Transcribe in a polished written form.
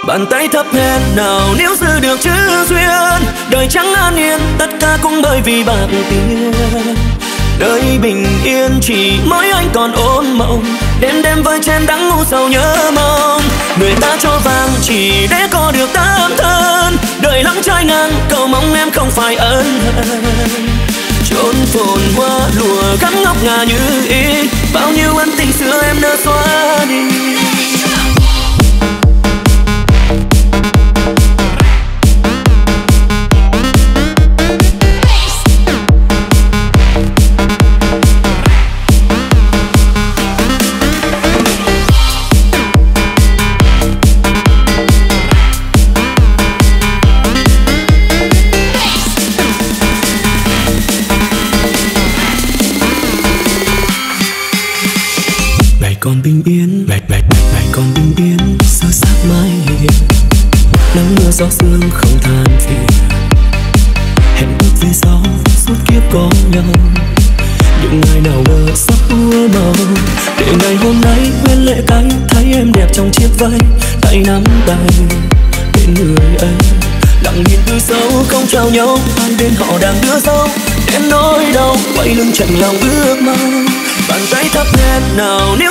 Bàn tay thấp hèn nào nếu giữ được chữ duyên, đời chẳng an yên, tất cả cũng bởi vì bạc tiền. Đời bình yên chỉ mỗi anh còn ôn mộng, đêm đêm với chén đắng ngủ sầu nhớ mong. Người ta cho vàng chỉ để có được tấm thân, đời lắm trái ngang cầu mong em không phải ân hận. Chốn phồn hoa lụa gắn ngọc ngà như ý, bao nhiêu ân tình xưa em đã xóa đi. Còn bình yên, ngày còn bình yên, sơ sát mái hiên, nắng mưa gió sương không than phiền. Hẹn ước về sau suốt kiếp có nhau, những ngày nào ngờ sắp úa màu. Để ngày hôm nay quên lệ cay, thấy em đẹp trong chiếc váy, tay nắm tay bên người ấy. Lặng nhìn từ sâu không chào nhau, hai bên họ đang đưa dâu. Em nỗi đau quay lưng chạnh lòng ước mong, bàn tay thấp hèn nào